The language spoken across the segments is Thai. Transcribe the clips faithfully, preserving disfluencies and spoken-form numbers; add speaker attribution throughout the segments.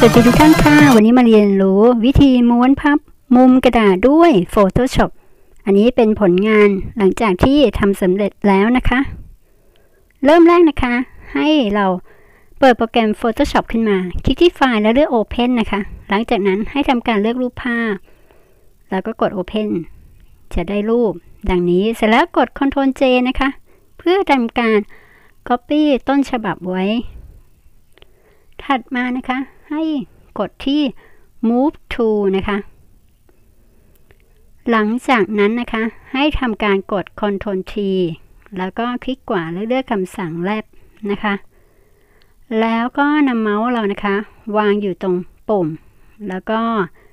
Speaker 1: สวัสดีทุกท่านค่ะวันนี้มาเรียนรู้วิธีม้วนพับมุมกระดาษด้วย Photoshop อันนี้เป็นผลงานหลังจากที่ทำสำเร็จแล้วนะคะเริ่มแรกนะคะให้เราเปิดโปรแกรม Photoshop ขึ้นมาคลิกที่ไฟล์แล้วเลือก Open นะคะหลังจากนั้นให้ทำการเลือกรูปภาพแล้วก็กด Open จะได้รูปดังนี้เสร็จแล้วกด คอนโทรล เจ นะคะเพื่อทำการ Copy ต้นฉบับไว้ถัดมานะคะให้กดที่ Move to นะคะหลังจากนั้นนะคะให้ทำการกด คอนโทรล ที แล้วก็คลิกขวาแล้วเลือกคำสั่ง Left นะคะแล้วก็นำเมาส์เรานะคะวางอยู่ตรงปุ่มแล้วก็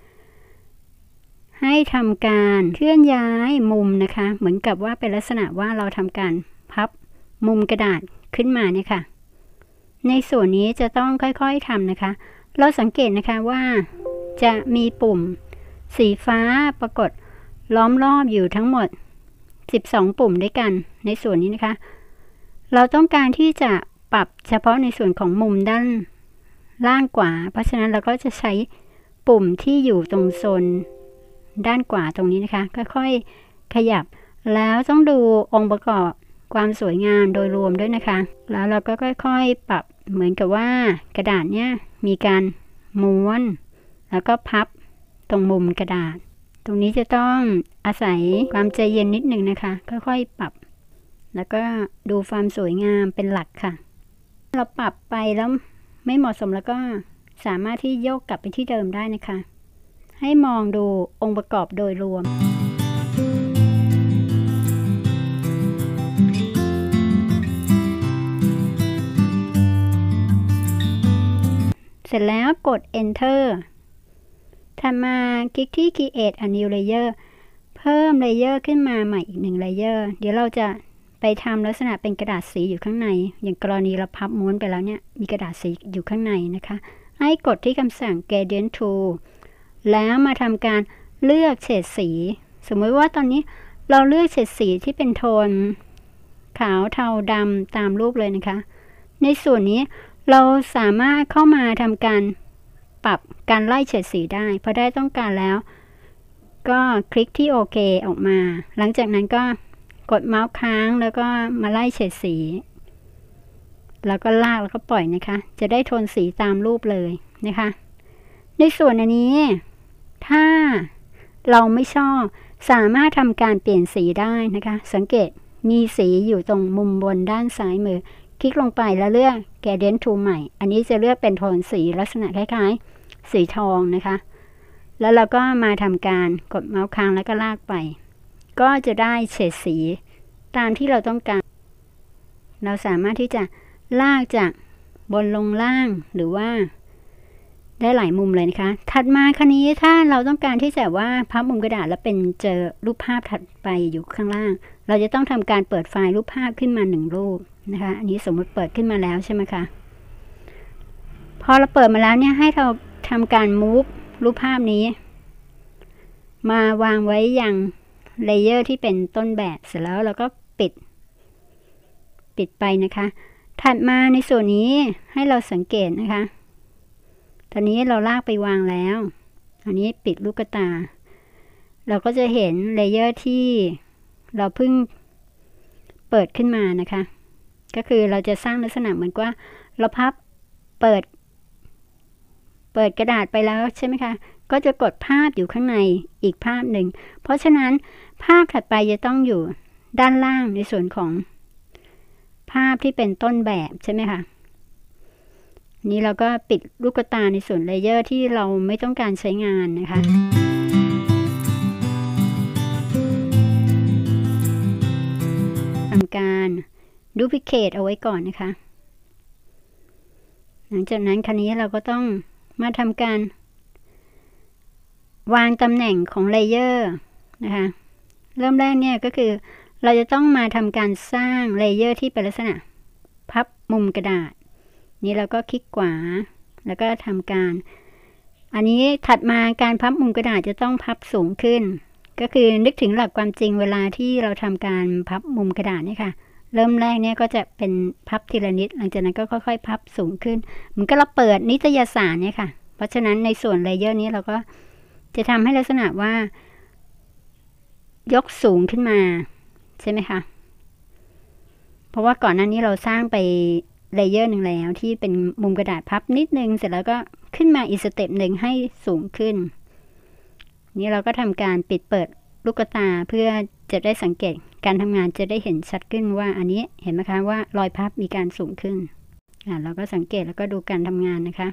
Speaker 1: ให้ทำการเคลื่อนย้ายมุมนะคะเหมือนกับว่าเป็นลักษณะว่าเราทำการพับมุมกระดาษขึ้นมาเนี่ยค่ะในส่วนนี้จะต้องค่อยๆทำนะคะเราสังเกตนะคะว่าจะมีปุ่มสีฟ้าปรากฏล้อมรอบอยู่ทั้งหมดสิบสองปุ่มด้วยกันในส่วนนี้นะคะเราต้องการที่จะปรับเฉพาะในส่วนของมุมด้านล่างขวาเพราะฉะนั้นเราก็จะใช้ปุ่มที่อยู่ตรงโซนด้านขวาตรงนี้นะคะค่อยๆขยับแล้วต้องดูองค์ประกอบความสวยงามโดยรวมด้วยนะคะแล้วเราก็ค่อยๆปรับเหมือนกับว่ากระดาษเนี่ยมีการม้วนแล้วก็พับตรงมุมกระดาษตรงนี้จะต้องอาศัยความใจเย็นนิดหนึ่งนะคะค่อยๆปรับแล้วก็ดูความสวยงามเป็นหลักค่ะเราปรับไปแล้วไม่เหมาะสมแล้วก็สามารถที่โยกกลับไปที่เดิมได้นะคะให้มองดูองค์ประกอบโดยรวมเสร็จแล้วกด Enter ถัดมาคลิกที่ Create a new layer เพิ่ม layer ขึ้นมาใหม่อีกหนึ่ง layer เดี๋ยวเราจะไปทำลักษณะเป็นกระดาษสีอยู่ข้างในอย่างกรณีเราพับม้วนไปแล้วเนี่ยมีกระดาษสีอยู่ข้างในนะคะให้กดที่คำสั่ง Gradient Tool แล้วมาทำการเลือกเฉดสีสมมติว่าตอนนี้เราเลือกเฉดสีที่เป็นโทนขาวเทาดำตามรูปเลยนะคะในส่วนนี้เราสามารถเข้ามาทำการปรับการไล่เฉดสีได้พอได้ต้องการแล้วก็คลิกที่โอเคออกมาหลังจากนั้นก็กดเมาส์ค้างแล้วก็มาไล่เฉดสีแล้วก็ลากแล้วก็ปล่อยนะคะจะได้โทนสีตามรูปเลยนะคะในส่วนอันนี้ถ้าเราไม่ชอบสามารถทำการเปลี่ยนสีได้นะคะสังเกตมีสีอยู่ตรงมุมบนด้านซ้ายมือคลิกลงไปแล้วเลือก Gradient Tool ใหม่อันนี้จะเลือกเป็นโทนสีลักษณะคล้ายๆสีทองนะคะแล้วเราก็มาทำการกดเมาส์ค้างแล้วก็ลากไปก็จะได้เฉดสีตามที่เราต้องการเราสามารถที่จะลากจากบนลงล่างหรือว่าได้หลายมุมเลยนะคะถัดมาคราวนี้ถ้าเราต้องการที่จะว่าพับมุมกระดาษแล้วเป็นเจอรูปภาพถัดไปอยู่ข้างล่างเราจะต้องทำการเปิดไฟล์รูปภาพขึ้นมาหนึ่งรูปนะคะอันนี้สมมติเปิดขึ้นมาแล้วใช่ไหมคะพอเราเปิดมาแล้วเนี่ยให้เราทำการ move รูปภาพนี้มาวางไว้ยังเลเยอร์ที่เป็นต้นแบบเสร็จแล้วเราก็ปิดปิดไปนะคะถัดมาในส่วนนี้ให้เราสังเกตนะคะตอนนี้เราลากไปวางแล้วอันนี้ปิดลูกตาเราก็จะเห็นเลเยอร์ที่เราเพิ่งเปิดขึ้นมานะคะก็คือเราจะสร้างลักษณะเหมือนว่าเราพับเปิดเปิดกระดาษไปแล้วใช่ไหมคะก็จะกดภาพอยู่ข้างในอีกภาพหนึ่งเพราะฉะนั้นภาพถัดไปจะต้องอยู่ด้านล่างในส่วนของภาพที่เป็นต้นแบบใช่ไหมคะนี้เราก็ปิดลูกตาในส่วนเลเยอร์ที่เราไม่ต้องการใช้งานนะคะทำการดูพลิเคทเอาไว้ก่อนนะคะหลังจากนั้นคราวนี้เราก็ต้องมาทำการวางตำแหน่งของเลเยอร์นะคะเริ่มแรกเนี่ยก็คือเราจะต้องมาทำการสร้างเลเยอร์ที่เป็นลักษณะพับมุมกระดาษนี้เราก็คลิกขวาแล้วก็ทำการอันนี้ถัดมาการพับมุมกระดาษจะต้องพับสูงขึ้นก็คือนึกถึงหลักความจริงเวลาที่เราทำการพับมุมกระดาษนี่ค่ะ เริ่มแรกเนี่ยก็จะเป็นพับทีละนิดหลังจากนั้นก็ค่อยๆพับสูงขึ้นเหมือนกับเราเปิดนิตยสารเนี่ยค่ะเพราะฉะนั้นในส่วนเลเยอร์นี้เราก็จะทำให้ลักษณะว่ายกสูงขึ้นมาใช่ไหมคะเพราะว่าก่อนหน้านี้เราสร้างไปเลเยอร์หนึ่งแล้วที่เป็นมุมกระดาษพับนิดนึงเสร็จแล้วก็ขึ้นมาอีกสเต็ปหนึ่งให้สูงขึ้นนี่เราก็ทำการปิดเปิดลูกตาเพื่อจะได้สังเกตการทำงานจะได้เห็นชัดขึ้นว่าอันนี้เห็นไหมคะว่ารอยพับมีการสูงขึ้นอ่าเราก็สังเกตแล้วก็ดูการทำงานนะคะ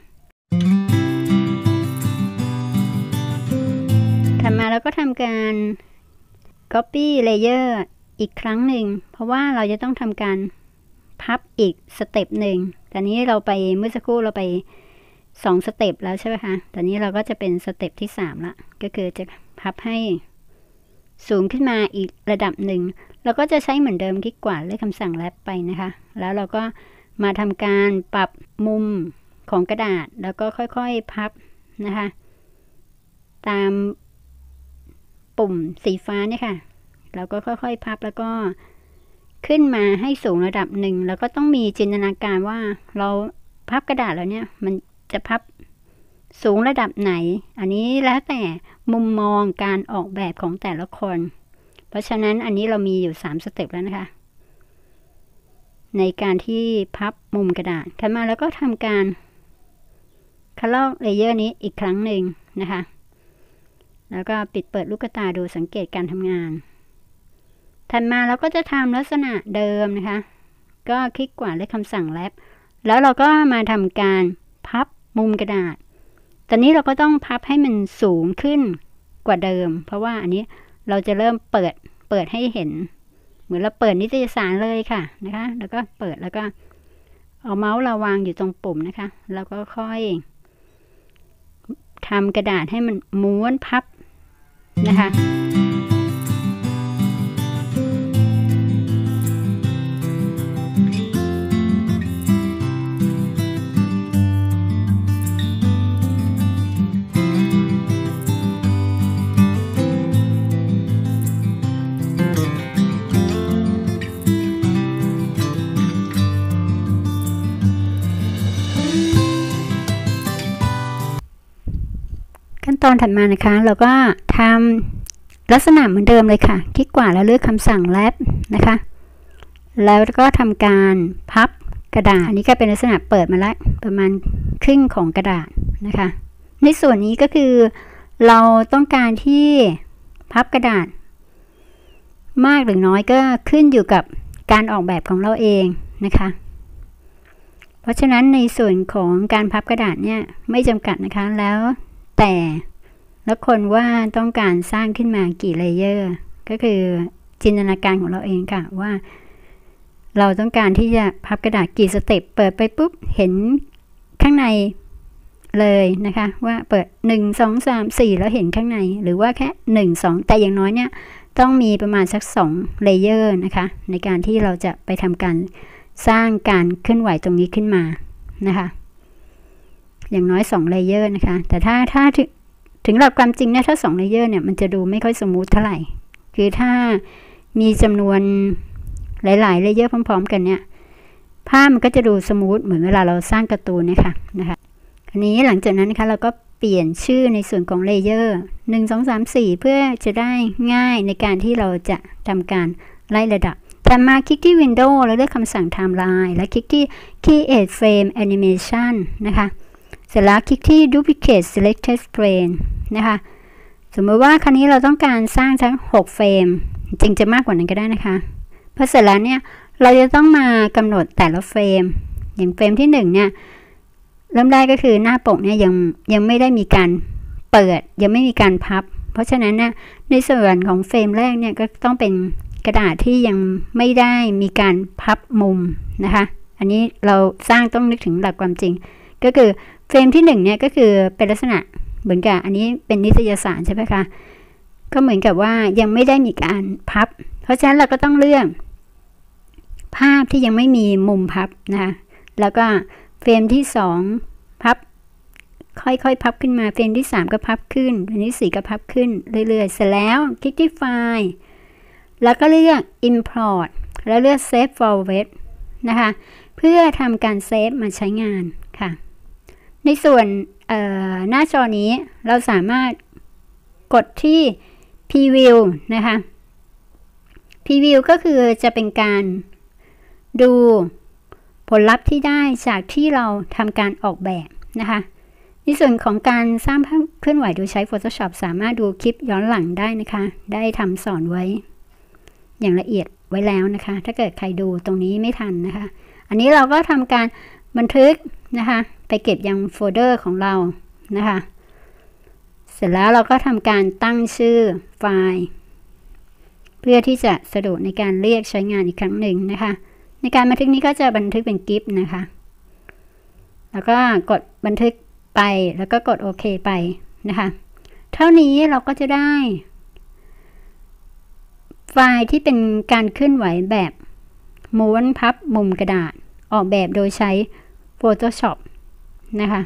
Speaker 1: ถัดมาเราก็ทำการ copy layer อีกครั้งหนึ่งเพราะว่าเราจะต้องทำการพับอีกสเต็ปหนึ่งตอนนี้เราไปเมื่อสักครู่เราไปสองสเต็ปแล้วใช่ไหมคะตอนนี้เราก็จะเป็นสเต็ปที่สามละก็คือจะพับให้สูงขึ้นมาอีกระดับหนึ่งเราก็จะใช้เหมือนเดิมคลิกขวาเลือกคำสั่งแรปไปนะคะแล้วเราก็มาทำการปรับมุมของกระดาษแล้วก็ค่อยๆพับนะคะตามปุ่มสีฟ้าเนี่ยค่ะเราก็ค่อยๆพับแล้วก็ขึ้นมาให้สูงระดับหนึ่งแล้วก็ต้องมีจินตนาการว่าเราพับกระดาษแล้วเนี่ยมันจะพับสูงระดับไหนอันนี้แล้วแต่มุมมองการออกแบบของแต่ละคนเพราะฉะนั้นอันนี้เรามีอยู่สามสเต็ปแล้วนะคะในการที่พับมุมกระดาษถัดมาแล้วก็ทำการคัลเลอร์เลเยอร์นี้อีกครั้งหนึ่งนะคะแล้วก็ปิดเปิดลูกตาดูสังเกตการทำงานถัดมาเราก็จะทำลักษณะเดิมนะคะก็คลิกขวาด้วยคำสั่งแรปแล้วเราก็มาทำการพับมุมกระดาษตอนนี้เราก็ต้องพับให้มันสูงขึ้นกว่าเดิมเพราะว่าอันนี้เราจะเริ่มเปิดเปิดให้เห็นเหมือนเราเปิดนิตยสารเลยค่ะนะคะแล้วก็เปิดแล้วก็เอาเมาส์เราวางอยู่ตรงปุ่มนะคะแล้วก็ค่อยทำกระดาษให้มันม้วนพับนะคะขั้นตอนถัดมานะคะเราก็ทำลักษณะเหมือนเดิมเลยค่ะคลิกขวาแล้วเลือกคำสั่งแรปนะคะแล้วก็ทำการพับกระดาษนี้ก็เป็นลักษณะเปิดมาแล้วประมาณครึ่งของกระดาษนะคะในส่วนนี้ก็คือเราต้องการที่พับกระดาษมากหรือน้อยก็ขึ้นอยู่กับการออกแบบของเราเองนะคะเพราะฉะนั้นในส่วนของการพับกระดาษเนี่ยไม่จำกัดนะคะแล้วแต่แล้วคนว่าต้องการสร้างขึ้นมากี่เลเยอร์ก็คือจินตนาการของเราเองค่ะว่าเราต้องการที่จะพับกระดาษกี่สเต็ปเปิดไปปุ๊บเห็นข้างในเลยนะคะว่าเปิดหนึ่ง สอง สาม สี่แล้วเห็นข้างในหรือว่าแค่หนึ่ง สองแต่อย่างน้อยเนี่ยต้องมีประมาณสักสองเลเยอร์นะคะในการที่เราจะไปทำการสร้างการเคลื่อนไหวตรงนี้ขึ้นมานะคะอย่างน้อยสองเลเยอร์นะคะแต่ถ้าถ้าถึงหลักความจริงเนี่ยถ้าสองเลเยอร์เนี่ยมันจะดูไม่ค่อยสมูทเท่าไหร่คือถ้ามีจำนวนหลายๆเลเยอร์พร้อมๆกันเนี่ยภาพมันก็จะดูสมูทเหมือนเวลาเราสร้างการ์ตูนเนี่ยค่ะนะคะอันนี้หลังจากนั้นนะคะเราก็เปลี่ยนชื่อในส่วนของเลเยอร์หนึ่ง สอง สาม สี่เพื่อจะได้ง่ายในการที่เราจะทำการไล่ระดับแต่มาคลิกที่ Windows แล้วเลือกคำสั่ง Timeline และคลิกที่ Create Frame Animation นะคะเสร็จแล้วคลิกที่ Duplicate Selected Frame นะคะสมมติว่าครั้นี้เราต้องการสร้างทั้งหกเฟรมจริงจะมากกว่านั้นก็ได้นะคะพอเสร็จแล้วเนี่ยเราจะต้องมากำหนดแต่ละเฟรมอย่างเฟรมที่หนึ่งเนี่ยเริ่มได้ก็คือหน้าปกเนี่ยยังยังไม่ได้มีการเปิดยังไม่มีการพับเพราะฉะนั้นนะในส่วนของเฟรมแรกเนี่ยก็ต้องเป็นกระดาษที่ยังไม่ได้มีการพับมุมนะคะอันนี้เราสร้างต้องนึกถึงหลักความจริงก็คือเฟรมที่หนึ่งเนี่ยก็คือเป็นลักษณะเหมือนกับอันนี้เป็นนิตยสารใช่ไหมคะก็เหมือนกับว่ายังไม่ได้มีการพับเพราะฉะนั้นเราก็ต้องเลือกภาพที่ยังไม่มีมุมพับนะคะแล้วก็เฟรมที่สองพับค่อยๆพับขึ้นมาเฟรมที่สามก็พับขึ้นเฟรมที่สี่ก็พับขึ้นเรื่อยๆเสร็จแล้วคลิกที่ไฟล์แล้วก็เลือก import แล้วเลือก save forward นะคะเพื่อทำการเซฟมาใช้งานค่ะในส่วนหน้าจอนี้เราสามารถกดที่ Preview นะคะ Preview ก็คือจะเป็นการดูผลลัพธ์ที่ได้จากที่เราทำการออกแบบนะคะในส่วนของการสร้างภาพเคลื่อนไหวโดยใช้ Photoshop สามารถดูคลิปย้อนหลังได้นะคะได้ทำสอนไว้อย่างละเอียดไว้แล้วนะคะถ้าเกิดใครดูตรงนี้ไม่ทันนะคะอันนี้เราก็ทำการบันทึกนะคะไปเก็บยังโฟลเดอร์ของเรานะคะเสร็จแล้วเราก็ทำการตั้งชื่อไฟล์เพื่อที่จะสะดวกในการเรียกใช้งานอีกครั้งหนึ่งนะคะในการบันทึกนี้ก็จะบันทึกเป็นกิฟต์นะคะแล้วก็กดบันทึกไปแล้วก็กดโอเคไปนะคะเท่านี้เราก็จะได้ไฟล์ที่เป็นการเคลื่อนไหวแบบม้วนพับมุมกระดาษออกแบบโดยใช้ Photoshop นะคะ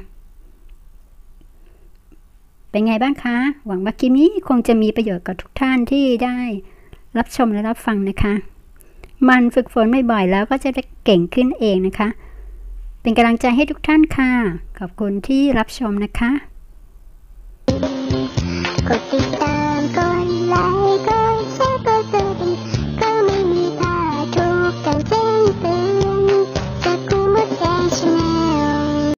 Speaker 1: เป็นไงบ้างคะหวังว่าคลิปนี้คงจะมีประโยชน์กับทุกท่านที่ได้รับชมและรับฟังนะคะมันฝึกฝนบ่อยๆแล้วก็จะได้เก่งขึ้นเองนะคะเป็นกำลังใจให้ทุกท่านค่ะขอบคุณที่รับชมนะคะกดติดตามกดไลค์